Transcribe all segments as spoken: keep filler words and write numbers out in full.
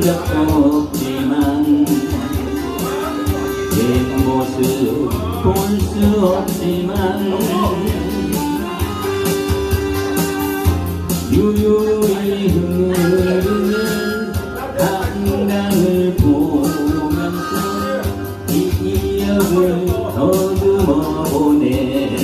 적도 없지만 내 모습 볼 수 없지만 유유히 흐르는 한강을 보면서 이 기억을 더듬어 보네.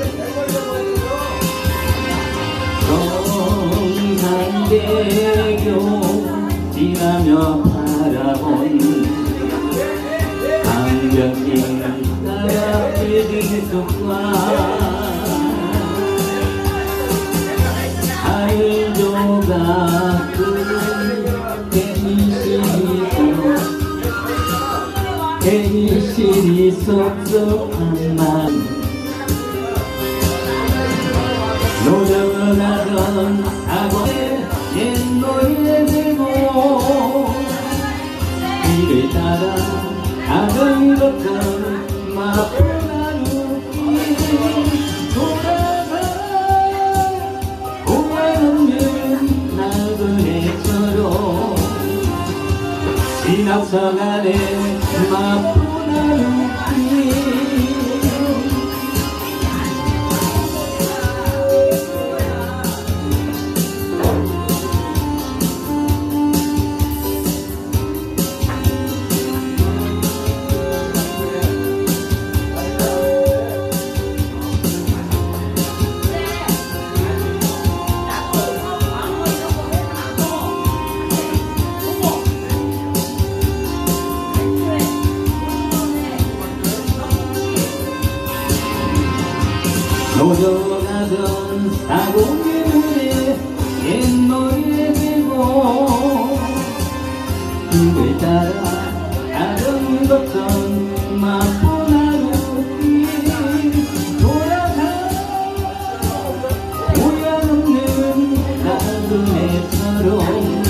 성산대교 지나며 바라본 강변길 따라 빌딩숲과 하늘 조각은 대니실이 속 대니실이 쏙쏙한 맘 노정하던 사고의 옛 노래 들고 길을 따라 가던 걷던 마포나루길 돌아가 고향 없는 나그네처럼 지나쳐가네 마포나루길. 노정하던 사고길에 옛 노래 들고 길을 따라 가던 걷던 마포나루길 돌아가 고향 없는 나그네처럼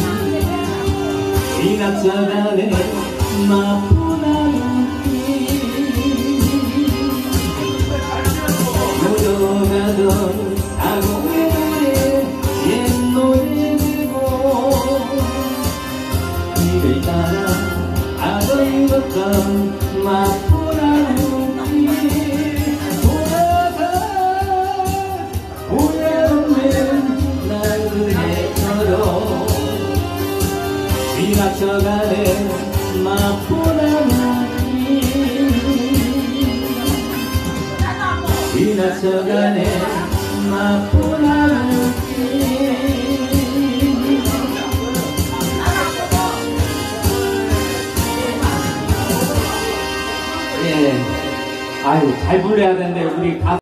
지나쳐가네 마포나루길. 노정하던 사고의 옛 노래 들고 길을 따라 가던 걷던 마포나루길 돌아가 고향 없는 나그네처럼 지나쳐가네 마포나루길. 지나쳐가네 마포나루길. 예, 아유 잘 불러야 되는데 우리 가